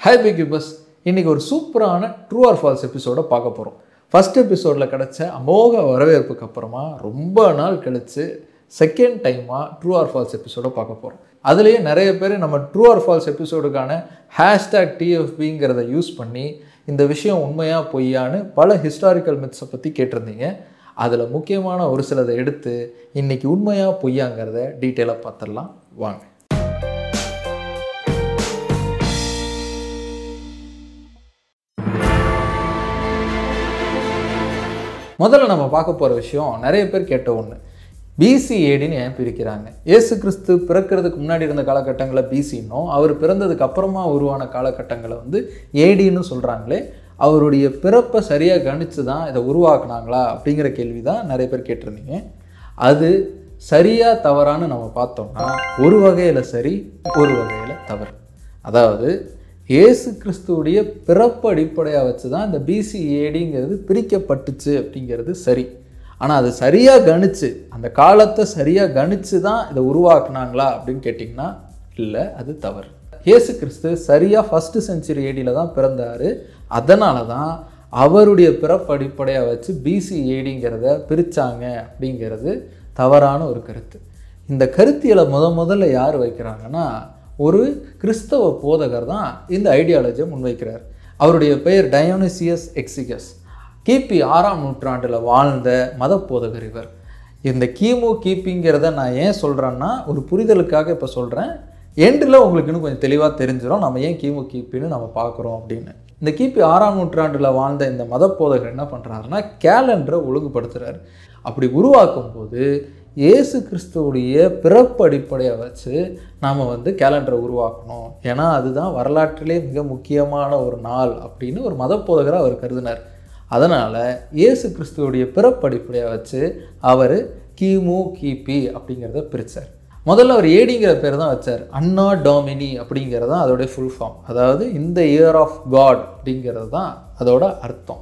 Hi பிகிபஸ், இன்றைக்கி ஒரு சூப்பரான ட்ரூ ஆர் ஃபால்ஸ் எபிசோடை பார்க்க போகிறோம். ஃபஸ்ட் எபிசோடில் கிடச்ச அமோக வரவேற்புக்கு அப்புறமா ரொம்ப நாள் கழித்து செகண்ட் டைமாக ட்ரூ ஆர் ஃபால்ஸ் எபிசோடை பார்க்க போகிறோம். அதுலேயே நிறைய பேர் நம்ம ட்ரூ ஆர் ஃபால்ஸ் எபிசோடுக்கான #TFBங்கிறத யூஸ் பண்ணி இந்த விஷயம் உண்மையாக பொய்யான்னு பல ஹிஸ்டாரிக்கல் மித்ஸை பற்றி கேட்டிருந்தீங்க. அதில் முக்கியமான ஒரு சிலதை எடுத்து இன்றைக்கி உண்மையாக பொய்யாங்கிறத டீட்டெயிலாக பார்த்துடலாம் வாங்க. முதல்ல நம்ம பார்க்க போகிற விஷயம் நிறைய பேர் கேட்ட ஒன்று, BC-ADன்னு ஏன் பிரிக்கிறாங்க? இயேசு கிறிஸ்து பிறக்கிறதுக்கு முன்னாடி இருந்த காலகட்டங்களை BC-ன்னும் அவர் பிறந்ததுக்கு அப்புறமா உருவான காலகட்டங்களை ADன்னு சொல்கிறாங்களே, அவருடைய பிறப்பை சரியாக கணித்து தான் இதை உருவாக்குனாங்களா அப்படிங்கிற கேள்வி தான் நிறைய பேர் கேட்டிருந்தீங்க. அது சரியாக தவறான்னு நம்ம பார்த்தோம்னா ஒரு வகையில் சரி, ஒரு வகையில் தவறு. அதாவது இயேசு கிறிஸ்துவுடைய பிறப்பு அடிப்படையாக வச்சு தான் இந்த BC-ADங்கிறது பிரிக்கப்பட்டுச்சு அப்படிங்கிறது சரி. ஆனால் அது சரியாக கணிச்சு, அந்த காலத்தை சரியாக கணிச்சு தான் இதை உருவாக்குனாங்களா அப்படின்னு கேட்டிங்கன்னா இல்லை, அது தவறு. இயேசு கிறிஸ்து சரியாக 1st century ADயில் தான் பிறந்தார். அதனால தான் அவருடைய பிறப்பு அடிப்படையாக வச்சு BC-ADங்கிறத பிரித்தாங்க அப்படிங்கிறது தவறான ஒரு கருத்து. இந்த கருத்தியலை முதல்ல யார் வைக்கிறாங்கன்னா ஒரு கிறிஸ்தவ போதகர் தான் இந்த ஐடியாலஜியை முன்வைக்கிறார். அவருடைய பெயர் டயோனிசியஸ் எக்ஸிகஸ். கிபி 6ஆம் நூற்றாண்டில் வாழ்ந்த மத போதகர் இவர். இந்த கிபிங்கிறத நான் ஏன் சொல்கிறேன்னா ஒரு புரிதலுக்காக இப்போ சொல்கிறேன். எண்டில் உங்களுக்கு இன்னும் கொஞ்சம் தெளிவாக தெரிஞ்சிடும் நம்ம ஏன் கிபின்னு நம்ம பார்க்குறோம் அப்படின்னு. இந்த கிபி 6ஆம் நூற்றாண்டில் வாழ்ந்த இந்த மத போதகர் என்ன பண்ணுறாருன்னா கேலண்டரை ஒழுங்குபடுத்துகிறார். அப்படி உருவாக்கும் போது இயேசு கிறிஸ்துவுடைய பிறப்பு அடிப்படையை வச்சு நாம் கேலண்டரை உருவாக்கணும், ஏன்னா அதுதான் வரலாற்றிலே மிக முக்கியமான ஒரு நாள் அப்படின்னு ஒரு மத போதகராக அவர் கருதினார். அதனால் இயேசு கிறிஸ்துவுடைய பிறப்பு அடிப்படையாக வச்சு அவர் கிபி அப்படிங்கிறத பிரித்தார். முதல்ல அவர் ஏடிங்கிற பேர் தான் வச்சார். அன்னா டாமினி அப்படிங்கிறது தான் அதோடைய ஃபுல் ஃபார்ம். அதாவது இந்த இயர் ஆஃப் காட் அப்படிங்கிறது தான் அதோட அர்த்தம்.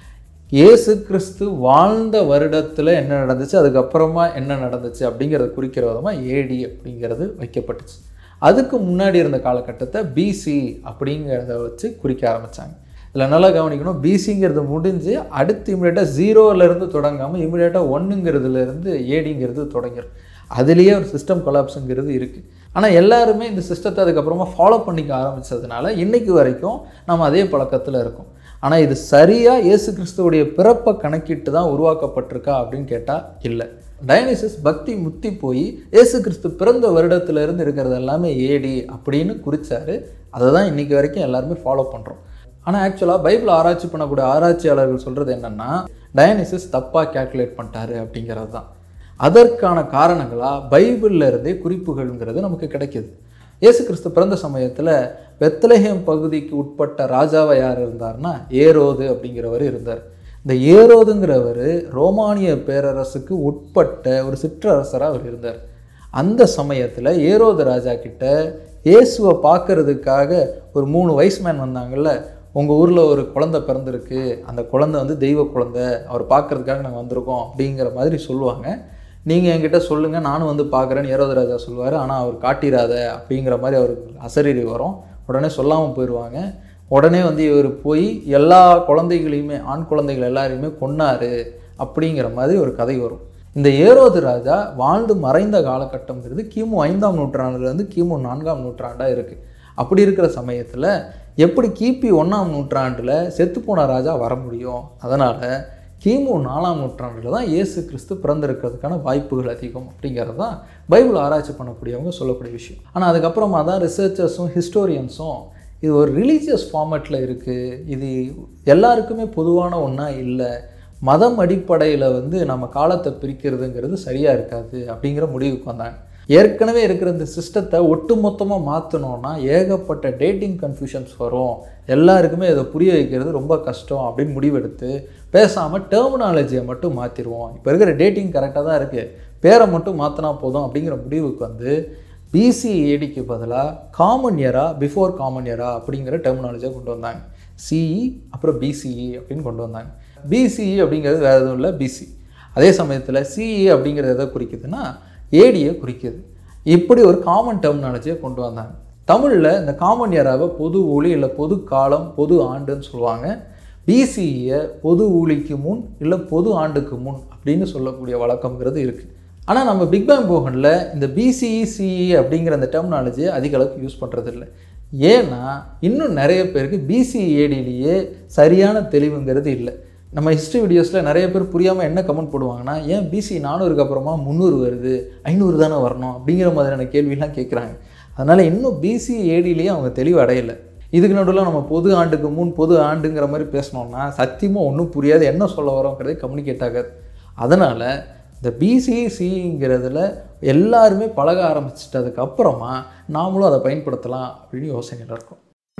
இயேசு கிறிஸ்து வாழ்ந்த வருடத்தில் என்ன நடந்துச்சு, அதுக்கப்புறமா என்ன நடந்துச்சு அப்படிங்கிறத குறிக்கிற விதமாக ஏடி அப்படிங்கிறது வைக்கப்பட்டுச்சு. அதுக்கு முன்னாடி இருந்த காலகட்டத்தை BC அப்படிங்கிறத வச்சு குறிக்க ஆரம்பித்தாங்க. இதில் நல்லா கவனிக்கணும், BCங்கிறது முடிஞ்சு அடுத்து இமிடியேட்டாக 0லேருந்து தொடங்காமல் இமிடியேட்டாக 1ங்கிறதுலேருந்து ADங்கிறது தொடங்கிடும். அதுலேயே ஒரு சிஸ்டம் கொலாப்ஸுங்கிறது இருக்குது. ஆனால் எல்லாருமே இந்த சிஸ்டத்தை அதுக்கப்புறமா ஃபாலோ பண்ணிக்க ஆரம்பித்ததுனால இன்றைக்கு வரைக்கும் நம்ம அதே பழக்கத்தில் இருக்கோம். ஆனால் இது சரியாக இயேசு கிறிஸ்துவுடைய பிறப்பை கணக்கிட்டு தான் உருவாக்கப்பட்டிருக்கா அப்படின்னு கேட்டால் இல்லை. டயோனிசியஸ் பக்தி முத்தி போய் இயேசு கிறிஸ்து பிறந்த வருடத்திலிருந்து இருக்கிறது எல்லாமே AD அப்படின்னு குறித்தார். அதை தான் இன்றைக்கி வரைக்கும் எல்லாருமே ஃபாலோ பண்ணுறோம். ஆனால் ஆக்சுவலாக பைபிள் ஆராய்ச்சி பண்ணக்கூடிய ஆராய்ச்சியாளர்கள் சொல்கிறது என்னென்னா டயோனிசியஸ் தப்பாக கேல்குலேட் பண்ணிட்டாரு அப்படிங்கிறது தான். அதற்கான காரணங்களாக பைபிளில் இருந்தே குறிப்புகள்ங்கிறது நமக்கு கிடைக்கிது. இயேசு கிறிஸ்து பிறந்த சமயத்தில் பெத்லஹேம் பகுதிக்கு உட்பட்ட ராஜாவை யார் இருந்தார்னா ஏரோது அப்படிங்கிறவர் இருந்தார். இந்த ஏரோதுங்கிறவர் ரோமானிய பேரரசுக்கு உட்பட்ட ஒரு சிற்றரசராக அவர் இருந்தார். அந்த சமயத்தில் ஏரோது ராஜா கிட்ட இயேசுவை பார்க்கறதுக்காக ஒரு 3 வைஸ்மேன் வந்தாங்கல்ல, உங்கள் ஊரில் ஒரு குழந்தை பிறந்திருக்கு, அந்த குழந்தை தெய்வ குழந்தை, அவர் பார்க்கறதுக்காக நாங்கள் வந்திருக்கோம் அப்படிங்கிற மாதிரி சொல்லுவாங்க. நீங்கள் என்கிட்ட சொல்லுங்கள், நானும் பார்க்குறேன்னு ஏரோது ராஜா சொல்லுவார். ஆனால் அவர் காட்டிடாத அப்படிங்கிற மாதிரி அவருக்கு அசரீரி வரும். உடனே சொல்லாமல் போயிடுவாங்க. உடனே இவர் போய் எல்லா குழந்தைகளையுமே, ஆண் குழந்தைகள் எல்லாரையுமே கொன்னார் அப்படிங்கிற மாதிரி ஒரு கதை வரும். இந்த ஏரோது ராஜா வாழ்ந்து மறைந்த காலகட்டங்கிறது கிமு 5ஆம் நூற்றாண்டுலேருந்து கிமு 4ஆம் நூற்றாண்டாக இருக்குது. அப்படி இருக்கிற சமயத்தில் எப்படி கிபி 1ஆம் நூற்றாண்டில் செத்துப்போன ராஜா வர முடியும்? அதனால் கிமு 4ஆம் நூற்றாண்டில் தான் இயேசு கிறிஸ்து பிறந்திருக்கிறதுக்கான வாய்ப்புகள் அதிகம் அப்படிங்கிறது தான் பைபிள் ஆராய்ச்சி பண்ணக்கூடியவங்க சொல்லக்கூடிய விஷயம். ஆனால் அதுக்கப்புறமா தான் ரிசர்ச்சர்ஸும் ஹிஸ்டோரியன்ஸும் இது ஒரு ரிலீஜியஸ் ஃபார்மேட்டில் இருக்குது, இது எல்லாருக்குமே பொதுவான ஒன்றா இல்லை, மதம் அடிப்படையில் நம்ம காலத்தை பிரிக்கிறதுங்கிறது சரியாக இருக்காது அப்படிங்கிற முடிவுக்கு வந்தாங்க. ஏற்கனவே இருக்கிற இந்த சிஸ்டத்தை ஒட்டு மொத்தமாக மாற்றணுன்னா ஏகப்பட்ட டேட்டிங் கன்ஃபியூஷன்ஸ் வரும், எல்லாருக்குமே இதை புரிய வைக்கிறது ரொம்ப கஷ்டம் அப்படின்னு முடிவெடுத்து பேசாமல் டெர்மினாலஜியை மட்டும் மாற்றிடுவோம், இப்போ இருக்கிற டேட்டிங் கரெக்டாக தான் இருக்குது, பேரை மட்டும் மாற்றினா போதும் அப்படிங்கிற முடிவுக்கு BC-ADக்கு பதிலாக காமன் இயரா, பிஃபோர் காமன் இயரா அப்படிங்கிற டெர்மினாலஜியை கொண்டு வந்தாங்க. CE அப்புறம் BCE அப்படின்னு கொண்டு வந்தாங்க. BCE அப்படிங்கிறது வேறு எதுவும் இல்லை, BC. அதே சமயத்தில் CE அப்படிங்கிறது எதை குறிக்குதுன்னா ADயை குறிக்குது. இப்படி ஒரு காமன் டெர்மினாலஜியை கொண்டு வந்தாங்க. தமிழில் இந்த காமன் ஏராவை பொது ஊழி இல்லை பொது காலம் பொது ஆண்டுன்னு சொல்லுவாங்க. பிசிஇயை பொது ஊழிக்கு முன் இல்லை பொது ஆண்டுக்கு முன் அப்படின்னு சொல்லக்கூடிய வழக்கங்கிறது இருக்குது. ஆனால் நம்ம பிக் பேங் போகனில் இந்த பிசிஇ சிஇ அப்படிங்கிற அந்த டெர்மினாலஜியை அதிக அளவுக்கு யூஸ் பண்ணுறதில்லை. ஏன்னா இன்னும் நிறைய பேருக்கு பிசிஏடிலேயே சரியான தெளிவுங்கிறது இல்லை. நம்ம ஹிஸ்ட்ரி வீடியோஸில் நிறைய பேர் புரியாமல் என்ன கமெண்ட் போடுவாங்கன்னா, ஏன் பிசி 400க்கு அப்புறமா 300 வருது, 500 தானே வரணும் அப்படிங்கிற மாதிரியான கேள்வியெலாம் கேட்குறாங்க. அதனால் இன்னும் பிசிஏடிலேயே அவங்க தெளிவு அடையலை. இதுக்கு நடுவில் நம்ம பொது ஆண்டுக்கு முன் பொது ஆண்டுங்கிற மாதிரி பேசினோம்னா சத்தியமாக ஒன்றும் புரியாது, என்ன சொல்ல வரோங்கிறதே கம்யூனிகேட் ஆகாது. அதனால் இந்த பிசிசிங்கிறதுல எல்லாருமே பழக ஆரம்பிச்சிட்டதுக்கப்புறமா நாமளும் அதை பயன்படுத்தலாம் அப்படின்னு யோசனையில் இருக்கும்.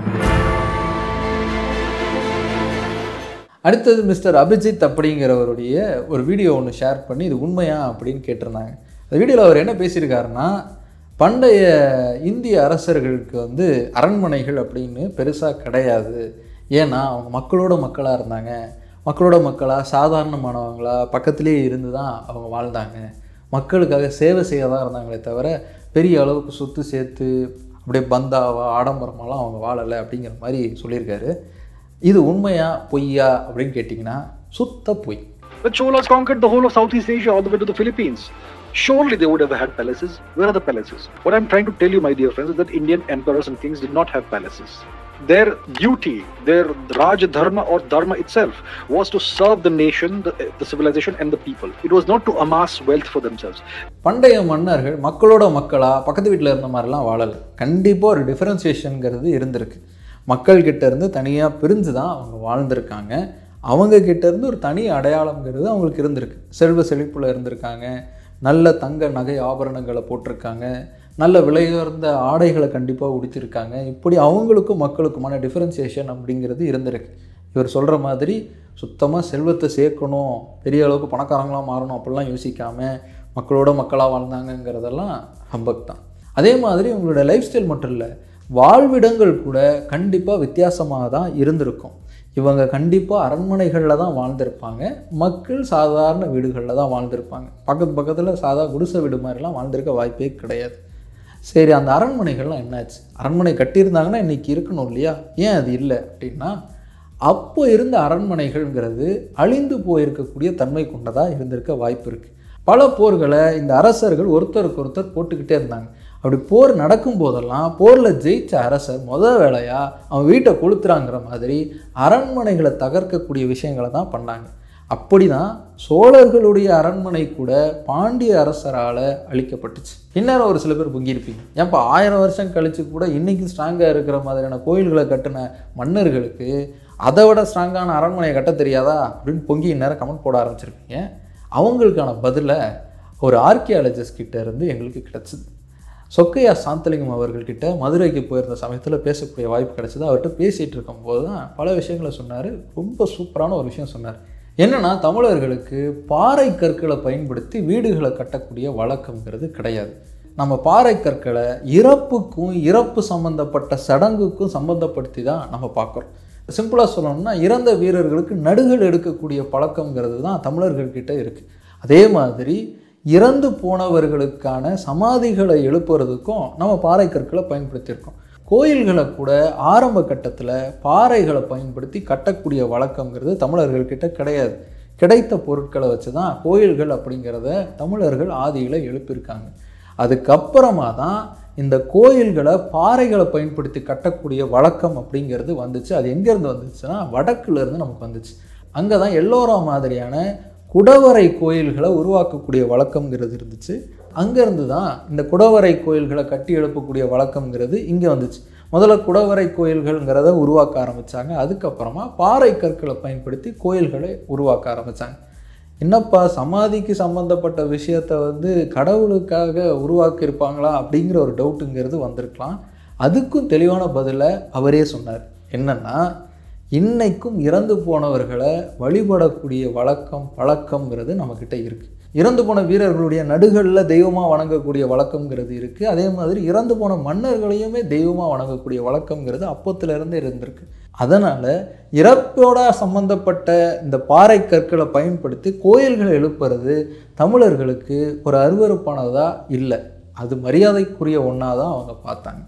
அடுத்தது மிஸ்டர் அபிஜித் அப்படிங்கிறவருடைய ஒரு வீடியோ ஒன்று ஷேர் பண்ணி இது உண்மையா அப்படின்னு கேட்டிருந்தாங்க. அந்த வீடியோவில் அவர் என்ன பேசியிருக்காருன்னா, பண்டைய இந்திய அரசர்களுக்கு அரண்மனைகள் அப்படின்னு பெருசாக கிடையாது. ஏன்னா அவங்க மக்களோட மக்களாக இருந்தாங்க, மக்களோட மக்களாக சாதாரணமானவங்களாக பக்கத்துலேயே இருந்து தான் அவங்க வாழ்ந்தாங்க, மக்களுக்காக சேவை செய்ய தான் இருந்தாங்களே தவிர பெரிய அளவுக்கு சொத்து சேர்த்து அப்படியே பந்தாவா ஆடம்பரமாலாம் அவங்க வாழலை அப்படிங்கிற மாதிரி சொல்லியிருக்காரு. இது உண்மையா பொய்யா அப்படின்னு கேட்டிங்கன்னா சுத்த பொய். The Cholas conquered the whole of Southeast Asia all the way to the Philippines. Surely they would have had palaces. Where are the palaces? What I'm trying to tell you, my dear friends, is that Indian emperors and kings did not have palaces. Their duty, their Raj Dharma or Dharma itself was to serve the nation, the civilization and the people. It was not to amass wealth for themselves. பண்டைய மன்னர்கள் மக்களோட மக்களா பக்கத்து வீட்டில் இருந்த மாதிரிலாம் வாழலை. கண்டிப்பாக ஒரு டிஃபரன்சியேஷனுங்கிறது இருந்திருக்கு. மக்கள்கிட்ட இருந்து தனியாக பிரிஞ்சு தான் அவங்க வாழ்ந்திருக்காங்க. அவங்கக்கிட்ட இருந்து ஒரு தனி அடையாளங்கிறது அவங்களுக்கு இருந்திருக்கு. செல்வ செழிப்பில் இருந்திருக்காங்க, நல்ல தங்க நகை ஆபரணங்களை போட்டிருக்காங்க, நல்ல விலையுயர்ந்த ஆடைகளை கண்டிப்பாக உடுத்திருக்காங்க. இப்படி அவங்களுக்கும் மக்களுக்குமான டிஃபரன்சியேஷன் அப்படிங்கிறது இருந்திருக்கு. இவர் சொல்கிற மாதிரி சுத்தமாக செல்வத்தை சேர்க்கணும், பெரிய அளவுக்கு பணக்காரங்களாக மாறணும் அப்படிலாம் யோசிக்காமல் மக்களோட மக்களாக வாழ்ந்தாங்கங்கிறதெல்லாம் ஹம்பக் தான். அதே மாதிரி உங்களோட லைஃப் ஸ்டைல் மட்டும் இல்லை, வாழ்விடங்கள் கூட கண்டிப்பாக வித்தியாசமாக தான் இருந்திருக்கும். இவங்க கண்டிப்பாக அரண்மனைகளில் தான் வாழ்ந்திருப்பாங்க, மக்கள் சாதாரண வீடுகளில் தான் வாழ்ந்திருப்பாங்க. பக்கத்தில் குடிசை வீடு மாதிரிலாம் வாழ்ந்திருக்க வாய்ப்பே கிடையாது. சரி, அந்த அரண்மனைகள்லாம் என்னாச்சு? அரண்மனை கட்டியிருந்தாங்கன்னா இன்றைக்கி இருக்கணும் இல்லையா? ஏன் அது இல்லை அப்படின்னா, அப்போ இருந்த அரண்மனைகள்ங்கிறது அழிந்து போயிருக்கக்கூடிய தன்மை கொண்டதாக இருந்திருக்க வாய்ப்பு இருக்குது. பல போர்களை இந்த அரசர்கள் ஒருத்தருக்கு ஒருத்தர் போட்டுக்கிட்டே இருந்தாங்க. அப்படி போர் நடக்கும் போதெல்லாம் போரில் ஜெயித்த அரசர் வேலையாக அவன் வீட்டை கொளுத்துறாங்கிற மாதிரி அரண்மனைகளை தகர்க்கக்கூடிய விஷயங்களை தான் பண்ணாங்க. அப்படி தான் சோழர்களுடைய அரண்மனை கூட பாண்டிய அரசரால் அழிக்கப்பட்டுச்சு. இந்நேரம் ஒரு சில பேர் பொங்கியிருப்பீங்க, ஏன்ப்பா 1000 வருஷம் கழித்து கூட இன்றைக்கும் ஸ்ட்ராங்காக இருக்கிற மாதிரியான கோயில்களை கட்டின மன்னர்களுக்கு அதை விட ஸ்ட்ராங்கான அரண்மனையை கட்ட தெரியாதா அப்படின்னு பொங்கி இந்நேரம் கமெண்ட் போட ஆரம்பிச்சிருப்பீங்க. அவங்களுக்கான பதிலை ஒரு ஆர்கியாலஜிஸ்ட் கிட்ட இருந்து எங்களுக்கு கிடச்சிது. சொக்கையா சாந்தலிங்கம் அவர்கள்கிட்ட மதுரைக்கு போயிருந்த சமயத்தில் பேசக்கூடிய வாய்ப்பு கிடச்சிது. அவர்கிட்ட பேசிகிட்டு இருக்கும்போது தான் பல விஷயங்களை சொன்னார். ரொம்ப சூப்பரான ஒரு விஷயம் சொன்னார். என்னென்னா, தமிழர்களுக்கு பாறை கற்களை பயன்படுத்தி வீடுகளை கட்டக்கூடிய வழக்கங்கிறது கிடையாது. நம்ம பாறை கற்களை இறப்புக்கும் இறப்பு சம்மந்தப்பட்ட சடங்குக்கும் சம்மந்தப்படுத்தி தான் நம்ம பார்க்குறோம். சிம்பிளாக சொல்லணும்னா, இறந்த வீரர்களுக்கு நடுகள் எடுக்கக்கூடிய பழக்கங்கிறது தான் தமிழர்கள்கிட்ட இருக்குது. அதே மாதிரி இறந்து போனவர்களுக்கான சமாதிகளை எழுப்புறதுக்கும் நம்ம பாறை கற்களை பயன்படுத்தியிருக்கோம். கோயில்களை கூட ஆரம்ப கட்டத்தில் பாறைகளை பயன்படுத்தி கட்டக்கூடிய வழக்கங்கிறது தமிழர்கள்கிட்ட கிடையாது. கிடைத்த பொருட்களை வச்சு தான் கோயில்கள் அப்படிங்கிறத தமிழர்கள் ஆதியில் எழுப்பியிருக்காங்க. அதுக்கப்புறமா தான் இந்த கோயில்களை பாறைகளை பயன்படுத்தி கட்டக்கூடிய வழக்கம் அப்படிங்கிறது வந்துச்சு. அது எங்கேருந்து வந்துச்சுன்னா வடக்குலேருந்து நமக்கு வந்துச்சு. அங்கே தான் எல்லோரா மாதிரியான குடவரை கோயில்களை உருவாக்கக்கூடிய வழக்கங்கிறது இருந்துச்சு. அங்கேருந்து தான் இந்த குடவரை கோயில்களை கட்டி எழுப்பக்கூடிய வழக்கங்கிறது இங்கே வந்துச்சு. முதல்ல குடவரை கோயில்கள்ங்கிறத உருவாக்க ஆரம்பித்தாங்க. அதுக்கப்புறமா பாறை கற்களை பயன்படுத்தி கோயில்களை உருவாக்க ஆரம்பித்தாங்க. என்னப்பா, சமாதிக்கு சம்மந்தப்பட்ட விஷயத்தை கடவுளுக்காக உருவாக்கியிருப்பாங்களா அப்படிங்கிற ஒரு டவுட்டுங்கிறது வந்திருக்கலாம். அதுக்கும் தெளிவான பதிலை அவரே சொன்னார். என்னென்னா, இன்னைக்கும் இறந்து போனவர்களை வழிபடக்கூடிய பழக்கம்ங்கிறது நம்மக்கிட்ட இருக்குது. இறந்து போன வீரர்களுடைய நடுகளில் தெய்வமாக வணங்கக்கூடிய வழக்கம்ங்கிறது இருக்குது. அதே மாதிரி இறந்து போன மன்னர்களையுமே தெய்வமாக வணங்கக்கூடிய வழக்கம்ங்கிறது அப்போத்திலிருந்தே இருந்திருக்கு. அதனால் இறப்போட சம்மந்தப்பட்ட இந்த பாறை கற்களை பயன்படுத்தி கோயில்களை எழுப்புறது தமிழர்களுக்கு ஒரு அருவருப்பானதாக இல்லை, அது மரியாதைக்குரிய ஒன்றா தான் அவங்க பார்த்தாங்க.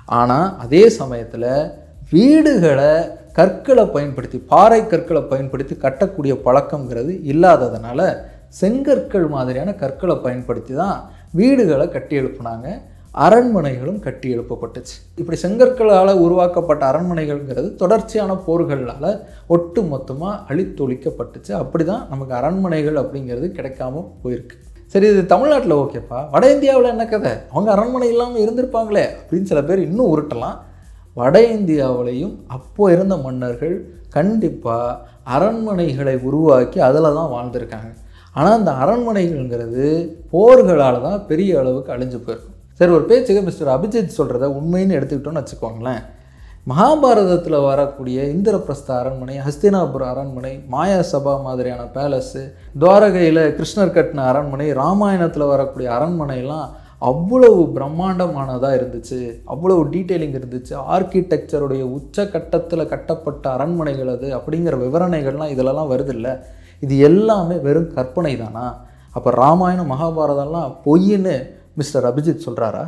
ஆனால் அதே சமயத்தில் வீடுகளை கற்களை பயன்படுத்தி, பாறை கற்களை பயன்படுத்தி கட்டக்கூடிய பழக்கங்கிறது இல்லாததுனால செங்கற்கள் மாதிரியான கற்களை பயன்படுத்தி தான் வீடுகளை கட்டி எழுப்புனாங்க. அரண்மனைகளும் கட்டி எழுப்பப்பட்டுச்சு. இப்படி செங்கற்களால் உருவாக்கப்பட்ட அரண்மனைகள்ங்கிறது தொடர்ச்சியான போர்களால் ஒட்டு மொத்தமாக அழித்தொழிக்கப்பட்டுச்சு. அப்படி தான் நமக்கு அரண்மனைகள் அப்படிங்கிறது கிடைக்காம போயிருக்கு. சரி, இது தமிழ்நாட்டில் ஓகேப்பா, வட இந்தியாவில் என்ன கதை, அவங்க அரண்மனை இல்லாமல் இருந்திருப்பாங்களே அப்படின்னு சில பேர் இன்னும் உருட்டலாம். வட இந்தியாவிலையும் அப்போ இருந்த மன்னர்கள் கண்டிப்பாக அரண்மனைகளை உருவாக்கி அதில் தான் வாழ்ந்திருக்காங்க. ஆனால் அந்த அரண்மனைகள்ங்கிறது போர்களால் தான் பெரிய அளவுக்கு அழிஞ்சு போயிருக்கும். சரி, ஒரு பேச்சுக்கு மிஸ்டர் அபிஜித் சொல்கிறத உண்மைன்னு எடுத்துக்கிட்டோன்னு வச்சுக்கோங்களேன். மகாபாரதத்தில் வரக்கூடிய இந்திரபிரஸ்த அரண்மனை, ஹஸ்தினாபுர அரண்மனை, மாயா சபா மாதிரியான பேலஸு, துவாரகையில் கிருஷ்ணர் கட்டின அரண்மனை, ராமாயணத்தில் வரக்கூடிய அரண்மனைலாம் அவ்வளவு பிரம்மாண்டமானதாக இருந்துச்சு, அவ்வளவு டீட்டெயிலிங் இருந்துச்சு. ஆர்கிடெக்சருடைய உச்சக்கட்டத்தில் கட்டப்பட்ட அரண்மனைகள் அது அப்படிங்கிற விவரணைகள்லாம் இதிலலாம் வருது இல்லை. இது எல்லாமே வெறும் கற்பனை தானா? அப்போ ராமாயணம் மகாபாரதம்லாம் பொய்ன்னு மிஸ்டர் அபிஜித் சொல்கிறாரா?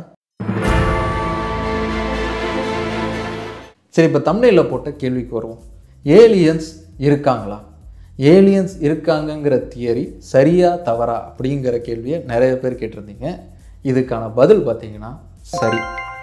சரி, இப்போ தமிழில் போட்ட கேள்விக்கு வருவோம். ஏலியன்ஸ் இருக்காங்களா? ஏலியன்ஸ் இருக்காங்கங்கிற தியரி சரியா தவறா அப்படிங்கிற கேள்வியை நிறைய பேர் கேட்டிருந்தீங்க. இதுக்கான பதில் பார்த்தீங்கன்னா சரி,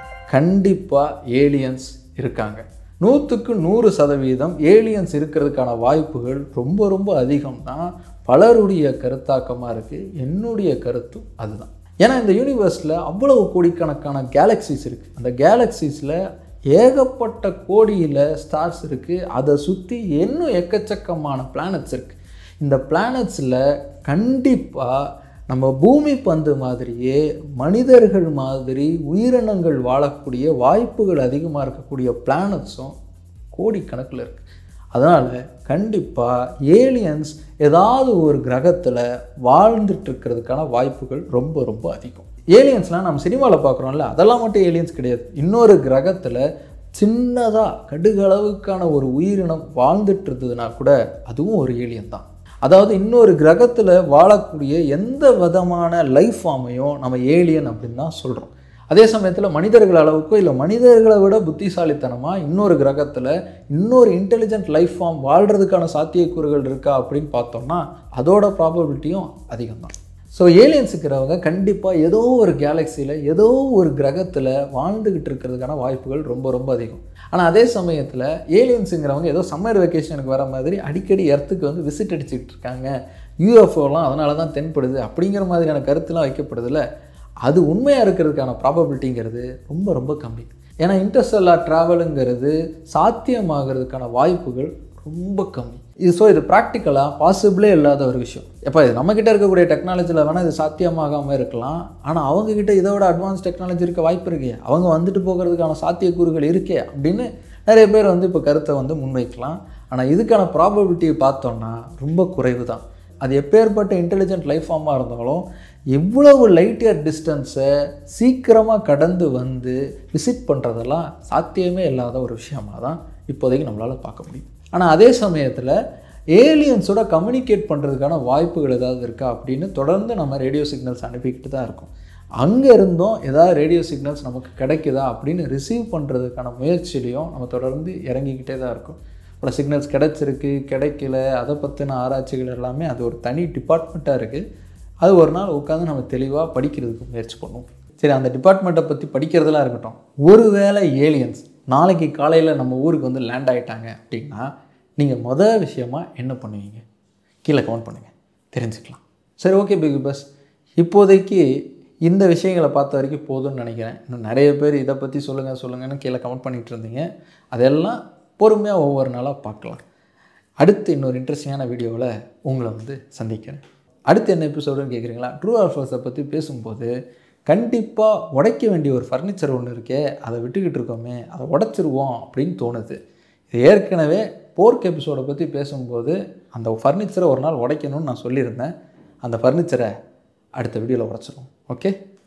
கண்டிப்பாக ஏலியன்ஸ் இருக்காங்க. 100க்கு 100% ஏலியன்ஸ் இருக்கிறதுக்கான வாய்ப்புகள் ரொம்ப ரொம்ப அதிகம் தான் பலருடைய கருத்தாக்கமாக இருக்குது. என்னுடைய கருத்தும் அதுதான். ஏன்னா இந்த யூனிவர்ஸில் அவ்வளவு கோடிக்கணக்கான கேலக்சிஸ் இருக்குது. அந்த கேலக்சிஸில் ஏகப்பட்ட கோடியில் ஸ்டார்ஸ் இருக்குது. அதை சுற்றி இன்னும் எக்கச்சக்கமான பிளானட்ஸ் இருக்குது. இந்த பிளானட்ஸில் கண்டிப்பாக நம்ம பூமி பந்து மாதிரியே மனிதர்கள் மாதிரி உயிரினங்கள் வாழக்கூடிய வாய்ப்புகள் அதிகமாக இருக்கக்கூடிய பிளானட்ஸும் கோடிக்கணக்கில் இருக்குது. அதனால் கண்டிப்பாக ஏலியன்ஸ் ஏதாவது ஒரு கிரகத்தில் வாழ்ந்துட்டு இருக்கிறதுக்கான வாய்ப்புகள் ரொம்ப ரொம்ப அதிகம். ஏலியன்ஸ்லாம் நம்ம சினிமாவில் பார்க்குறோம்ல, அதெல்லாம் மட்டும் ஏலியன்ஸ் கிடையாது. இன்னொரு கிரகத்தில் சின்னதாக கடுகளவுக்கான ஒரு உயிரினம் வாழ்ந்துட்டு இருந்ததுன்னா கூட அதுவும் ஒரு ஏலியன் தான். அதாவது இன்னொரு கிரகத்தில் வாழக்கூடிய எந்த விதமான லைஃப் ஃபார்மையும் நம்ம ஏலியன் அப்படின்னு தான் சொல்கிறோம். அதே சமயத்தில் மனிதர்கள் அளவுக்கோ இல்லை மனிதர்களை விட புத்திசாலித்தனமாக இன்னொரு கிரகத்தில் இன்னொரு இன்டெலிஜென்ட் லைஃப் ஃபார்ம் வாழ்கிறதுக்கான சாத்தியக்கூறுகள் இருக்கா அப்படின்னு பார்த்தோம்னா அதோட ப்ராபபிலிட்டியும் அதிகம்தான். ஸோ ஏலியன்ஸுக்கிறவங்க கண்டிப்பாக ஏதோ ஒரு கேலக்சியில் ஏதோ ஒரு கிரகத்தில் வாழ்ந்துக்கிட்டு இருக்கிறதுக்கான வாய்ப்புகள் ரொம்ப ரொம்ப அதிகம். ஆனால் அதே சமயத்தில் ஏலியன்ஸுங்கிறவங்க ஏதோ சம்மர் வெக்கேஷனுக்கு வர மாதிரி அடிக்கடி எர்த்துக்கு வந்து விசிட் அடிச்சுக்கிட்டு இருக்காங்க, யூஎஃப்ஓலாம் அதனால தான் தென்படுது அப்படிங்கிற மாதிரியான கருத்துலாம் வைக்கப்படுதில்ல, அது உண்மையாக இருக்கிறதுக்கான ப்ராபபிலிட்டிங்கிறது ரொம்ப ரொம்ப கம்மி. ஏன்னா இன்டர்ஸ்டெல்லார் ட்ராவலுங்கிறது சாத்தியமாகிறதுக்கான வாய்ப்புகள் ரொம்ப கம்மி. இது ப்ராக்டிக்கலாக பாசிபிளே இல்லாத ஒரு விஷயம். எப்போ இது நம்மக்கிட்ட இருக்கக்கூடிய டெக்னாலஜியில் வேணால் இது சாத்தியமாகாமல் இருக்கலாம். ஆனால் அவங்கக்கிட்ட இதை விட அட்வான்ஸ் டெக்னாலஜி இருக்க வாய்ப்பு இருக்கே, அவங்க வந்துட்டு போகிறதுக்கான சாத்தியக்கூறுகள் இருக்கே அப்படின்னு நிறைய பேர் வந்து இப்போ கருத்தை வந்து முன்வைக்கலாம். ஆனால் இதுக்கான ப்ராபபிலிட்டியை பார்த்தோன்னா ரொம்ப குறைவு தான். அது எப்பேற்பட்ட இன்டெலிஜென்ட் லைஃப் ஃபார்மாக இருந்தாலும் எவ்வளவு லைட் இயர் டிஸ்டன்ஸை சீக்கிரமாக கடந்து வந்து விசிட் பண்ணுறதெல்லாம் சாத்தியமே இல்லாத ஒரு விஷயமாக தான் இப்போதைக்கு நம்மளால் பார்க்க முடியும். ஆனால் அதே சமயத்தில் ஏலியன்ஸோட கம்யூனிகேட் பண்ணுறதுக்கான வாய்ப்புகள் ஏதாவது இருக்கா அப்படின்னு தொடர்ந்து நம்ம ரேடியோ சிக்னல்ஸ் அனுப்பிக்கிட்டு தான் இருக்கோம். அங்கே இருந்தும் ஏதாவது ரேடியோ சிக்னல்ஸ் நமக்கு கிடைக்குதா அப்படின்னு ரிசீவ் பண்ணுறதுக்கான முயற்சியிலையும் நம்ம தொடர்ந்து இறங்கிக்கிட்டே தான் இருக்கும். பல சிக்னல்ஸ் கிடைச்சிருக்கு கிடைக்கல அதை பற்றின ஆராய்ச்சிகள் எல்லாமே அது ஒரு தனி டிபார்ட்மெண்ட்டாக இருக்குது. அது ஒரு நாள் உட்காந்து நம்ம தெளிவாக படிக்கிறதுக்கு முயற்சி பண்ணுவோம். சரி, அந்த டிபார்ட்மெண்ட்டை பற்றி படிக்கிறதெல்லாம் இருக்கட்டும். ஒருவேளை ஏலியன்ஸ் நாளைக்கு காலையில் நம்ம ஊருக்கு வந்து லேண்ட் ஆகிட்டாங்க அப்படின்னா நீங்கள் மொதல் விஷயமாக என்ன பண்ணுவீங்க? கீழே கமெண்ட் பண்ணுங்கள், தெரிஞ்சுக்கலாம். சரி, ஓகே பிக் பாஸ், இப்போதைக்கு இந்த விஷயங்களை பார்த்த வரைக்கும் போதும்னு நினைக்கிறேன். இன்னும் நிறைய பேர் இதை பற்றி சொல்லுங்கன்னு கீழே கமெண்ட் பண்ணிகிட்டு இருந்தீங்க. அதெல்லாம் பொறுமையாக ஒவ்வொரு நாளாக பார்க்கலாம். அடுத்து இன்னொரு இன்ட்ரெஸ்டிங்கான வீடியோவில் உங்களை வந்து சந்திக்கிறேன். அடுத்து என்ன எபிசோடுன்னு கேட்குறீங்களா? ட்ரூ ஆர் ஃபால்ஸை பற்றி பேசும்போது கண்டிப்பாக உடைக்க வேண்டிய ஒரு ஃபர்னிச்சர் ஒன்று இருக்கே, அதை விட்டுக்கிட்டு இருக்கோமே, அதை உடைச்சிருவோம் அப்படின்னு தோணுது. இது ஏற்கனவே போர்க் எபிசோடை பற்றி பேசும்போது அந்த ஃபர்னிச்சரை ஒரு நாள் உடைக்கணும்னு நான் சொல்லியிருந்தேன். அந்த ஃபர்னிச்சரை அடுத்த வீடியோவில் உடைச்சிருவோம். ஓகே.